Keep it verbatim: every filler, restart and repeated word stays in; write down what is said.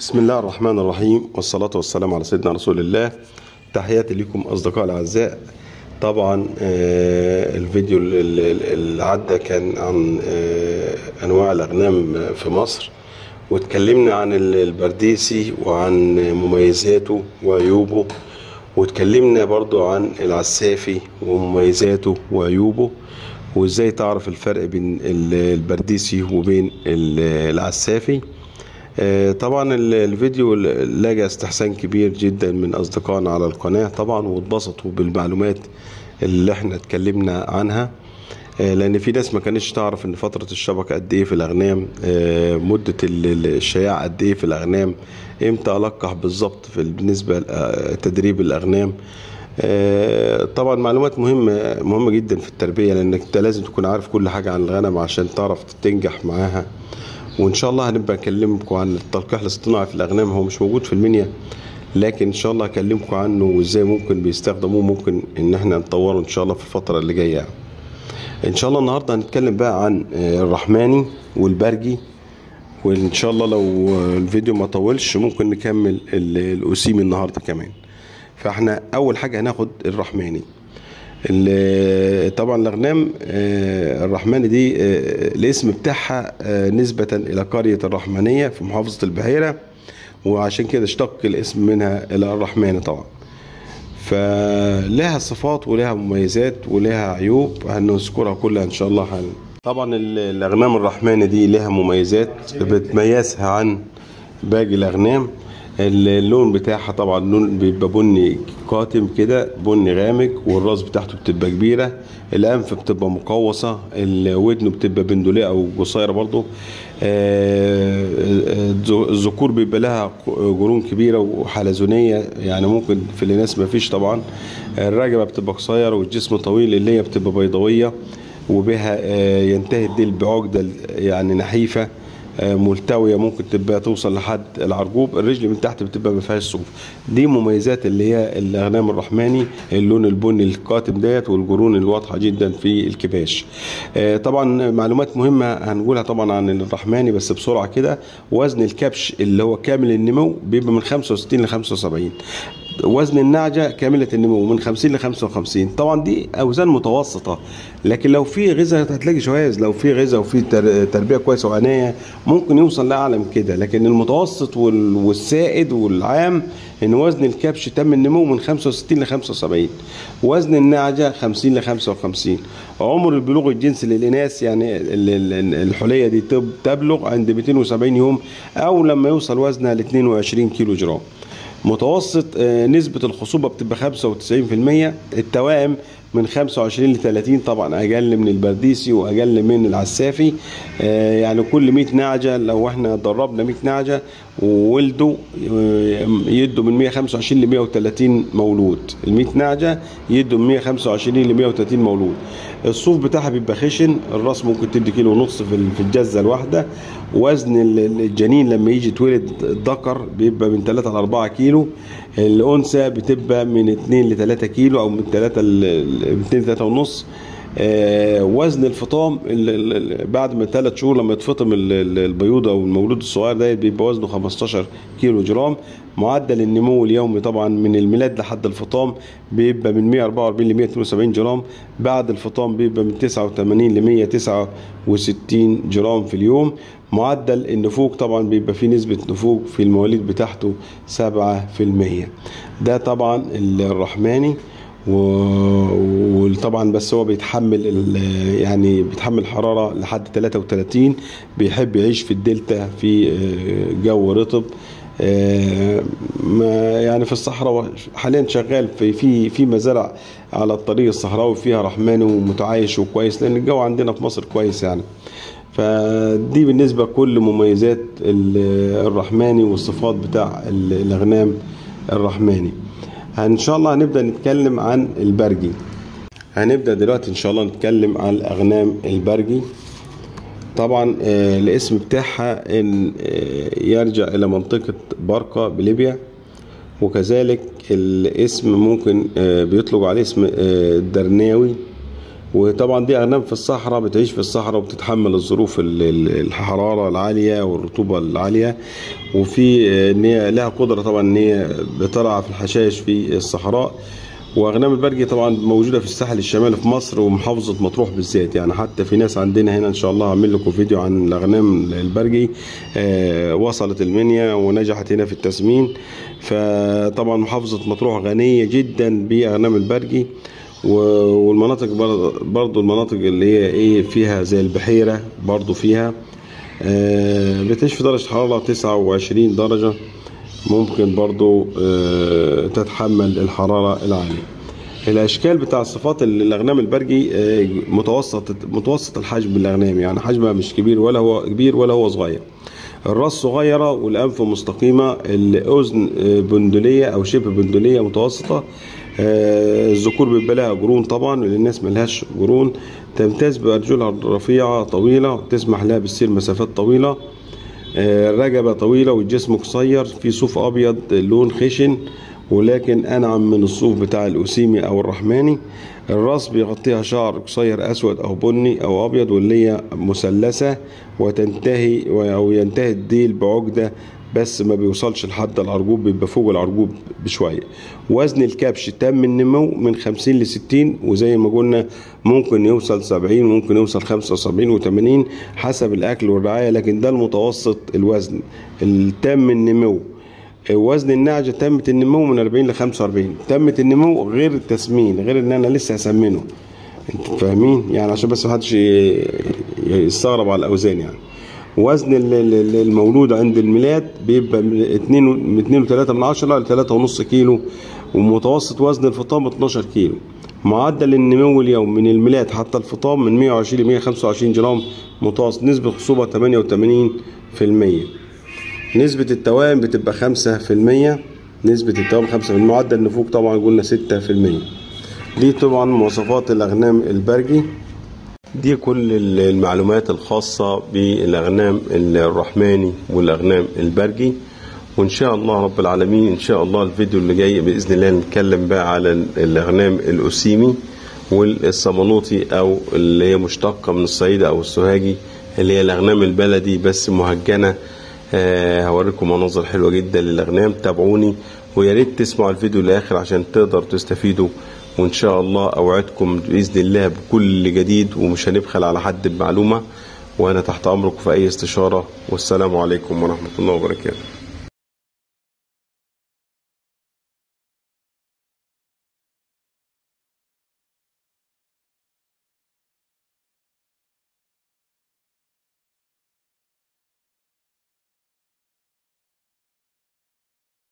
بسم الله الرحمن الرحيم، والصلاة والسلام على سيدنا رسول الله. تحياتي لكم أصدقائي الأعزاء. طبعا آه، الفيديو اللي عدى كان عن آه، أنواع الأغنام في مصر، واتكلمنا عن البرديسي وعن مميزاته وعيوبه، واتكلمنا برضو عن العسافي ومميزاته وعيوبه، وازاي تعرف الفرق بين البرديسي وبين العسافي. طبعا الفيديو لقى استحسان كبير جدا من اصدقائنا على القناة طبعا، واتبسطوا بالمعلومات اللي احنا اتكلمنا عنها، لان في ناس ما كانتش تعرف ان فترة الشبكة قد ايه في الاغنام، مدة الشياع قد ايه في الاغنام، امتى القح بالظبط في بالنسبة لتدريب الاغنام. طبعا معلومات مهمة مهمة جدا في التربية، لانك انت لازم تكون عارف كل حاجة عن الغنم عشان تعرف تنجح معاها. وان شاء الله هنبقى اكلمكم عن التلقيح الاصطناعي في الاغنام. هو مش موجود في المنيا، لكن ان شاء الله هكلمكم عنه وازاي ممكن بيستخدموه، ممكن ان احنا نطوره ان شاء الله في الفترة اللي جاية. ان شاء الله النهاردة هنتكلم بقى عن الرحماني والبرجي، وان شاء الله لو الفيديو ما طولش ممكن نكمل الأسيمي النهاردة كمان. فاحنا اول حاجة هناخد الرحماني. طبعا الاغنام الرحماني دي الاسم بتاعها نسبة الى قرية الرحمانية في محافظة البحيرة، وعشان كده اشتق الاسم منها الى الرحماني. طبعا فلها صفات ولها مميزات ولها عيوب هنذكرها كلها ان شاء الله حالا. طبعا الاغنام الرحماني دي لها مميزات بتميزها عن باقي الاغنام. اللون بتاعها طبعا لون بيبقى بني قاتم كده، بني غامق، والراس بتاعته بتبقى كبيره، الانف بتبقى مقوسه، الودن بتبقى بندوليه او قصيره برضو. الذكور بيبقى لها قرون كبيره وحلزونيه، يعني ممكن في الناس ما فيش. طبعا الرقبه بتبقى قصيره والجسم طويل، اللي هي بتبقى بيضاويه وبها ينتهي الديل بعقده يعني نحيفه ملتويه، ممكن تبقى توصل لحد العرجوب. الرجل من تحت بتبقى ما فيهاش صوف. دي مميزات اللي هي الاغنام الرحماني، اللون البني القاتم ديت والقرون الواضحه جدا في الكباش. طبعا معلومات مهمه هنقولها طبعا عن الرحماني بس بسرعه كده. وزن الكبش اللي هو كامل النمو بيبقى من خمسة وستين ل خمسة وسبعين. وزن النعجه كامله النمو من خمسين ل خمسة وخمسين. طبعا دي اوزان متوسطه، لكن لو في غذاء هتلاقي شواذ، لو في غذاء وفي تربيه كويسه وعنايه ممكن يوصل لاعلى من كده، لكن المتوسط والسائد والعام ان وزن الكبش تم النمو من خمسة وستين ل خمسة وسبعين. وزن النعجه خمسين ل خمسة وخمسين. عمر البلوغ الجنسي للاناث يعني الحليه دي تبلغ عند مئتين وسبعين يوم، او لما يوصل وزنها ل اثنين وعشرين كيلو جرام. متوسط نسبة الخصوبة بتبقى خمسة وتسعين في المية. التوائم من خمسة وعشرين ل ثلاثين، طبعا اقل من البرديسي واقل من العسافي. يعني كل مئة نعجة لو احنا دربنا مئة نعجة وولدوا يدوا من مئة وخمسة وعشرين ل مئة وثلاثين مولود. ال مئة نعجة يدوا من مئة وخمسة وعشرين ل مئة وثلاثين مولود. الصوف بتاعها بيبقى خشن، الراس ممكن تدي كيلو ونص في الجزة الواحدة. وزن الجنين لما يجي يتولد الذكر بيبقى من ثلاثة ل أربعة كيلو، الانثى بتبقى من اثنين ل ثلاثة كيلو او من ثلاثة ل اثنين ل ثلاثة ونص. آه وزن الفطام بعد ما ثلاث شهور لما يتفطم البيوضة او المولود الصغير ده بيبقى وزنه خمستاشر كيلو جرام. معدل النمو اليومي طبعا من الميلاد لحد الفطام بيبقى من مئة وأربعة وأربعين ل مئة واثنين وسبعين جرام. بعد الفطام بيبقى من تسعة وثمانين ل مئة وتسعة وستين جرام في اليوم. معدل النفوق طبعا بيبقى فيه نسبة نفوق في المواليد بتاعته سبعة في المية. ده طبعا الرحماني. وطبعا بس هو بيتحمل يعني بيتحمل حرارة لحد ثلاثة وثلاثين. بيحب يعيش في الدلتا في جو رطب. يعني في الصحراء حاليا شغال في في في مزارع على الطريق الصحراوي فيها رحماني ومتعايش وكويس، لان الجو عندنا في مصر كويس يعني. فدي بالنسبة كل مميزات الرحماني والصفات بتاع الاغنام الرحماني. ان شاء الله هنبدأ نتكلم عن البرجي. هنبدأ دلوقتي ان شاء الله نتكلم عن الاغنام البرجي. طبعا الاسم بتاعها ان يرجع الى منطقة برقة بليبيا، وكذلك الاسم ممكن بيطلق عليه اسم الدرناوي وطبعا دي أغنام في الصحراء، بتعيش في الصحراء وبتتحمل الظروف الحرارة العالية والرطوبة العالية، وفي إن هي لها قدرة طبعا إن هي بترعى في الحشائش في الصحراء. واغنام البرجي طبعا موجوده في الساحل الشمالي في مصر ومحافظه مطروح بالذات، يعني حتى في ناس عندنا هنا ان شاء الله هعمل لكم فيديو عن الاغنام البرجي آه وصلت المنيا ونجحت هنا في التسمين. فطبعا محافظه مطروح غنيه جدا باغنام البرجي، والمناطق برضو المناطق اللي هي ايه فيها زي البحيره برضو فيها آه بتعيش في درجه حراره تسعة وعشرين درجه، ممكن برضو تتحمل الحرارة العالية. الأشكال بتاع صفات الأغنام البرجي متوسط متوسط الحجم بالأغنام، يعني حجمها مش كبير ولا هو كبير ولا هو صغير. الراس صغيرة والأنف مستقيمة، الأذن بندلية أو شبه بندلية متوسطة. الذكور بيبقى لها قرون طبعا، للناس ملهاش قرون. تمتاز بأرجلها الرفيعة طويلة تسمح لها بالسير مسافات طويلة. الرقبة طويلة والجسم قصير، في صوف أبيض لون خشن ولكن أنعم من الصوف بتاع الأسيمي أو الرحماني. الراس بيغطيها شعر قصير أسود أو بني أو أبيض، واللي مثلثة وتنتهي أو ينتهي الديل بعقدة بس ما بيوصلش لحد العرجوب، بيبقى فوق العرجوب بشوية. وزن الكبش تم النمو من خمسين لستين، وزي ما قلنا ممكن يوصل سبعين وممكن يوصل خمسة وسبعين وثمانين حسب الأكل والرعاية، لكن ده المتوسط الوزن التام النمو. وزن النعجة تمت النمو من أربعين ل خمسة وأربعين. تمت النمو غير التسمين، غير ان انا لسه هسمنه، انتوا فاهمين يعني، عشان بس محدش يستغرب على الاوزان يعني. وزن المولود عند الميلاد بيبقى من اتنين وتلاتة من عشرة ل تلاتة ونص كيلو، ومتوسط وزن الفطام اتناشر كيلو. معدل النمو اليوم من الميلاد حتى الفطام من مية وعشرين ل مية وخمسة وعشرين جرام متوسط. نسبة خصوبة تمانية وتمانين في المية. نسبة التوائم بتبقى خمسة في المية. نسبة التوائم خمسة في المية. معدل النفوق طبعا قلنا ستة في المية. دي طبعا مواصفات الأغنام البرجي. دي كل المعلومات الخاصة بالأغنام الرحماني والأغنام البرجي، وإن شاء الله رب العالمين إن شاء الله الفيديو اللي جاي بإذن الله نتكلم بقى على الأغنام الأسيمي والصمنوطي، أو اللي هي مشتقة من الصعيدة أو السوهاجي، اللي هي الأغنام البلدي بس مهجنة. آه هوريكم مناظر حلوة جدا للأغنام. تابعوني ويا ريت تسمعوا الفيديو للآخر عشان تقدروا تستفيدوا، وإن شاء الله أوعدكم بإذن الله بكل جديد، ومش هنبخل على حد بمعلومة، وأنا تحت أمركم في أي استشارة. والسلام عليكم ورحمة الله وبركاته.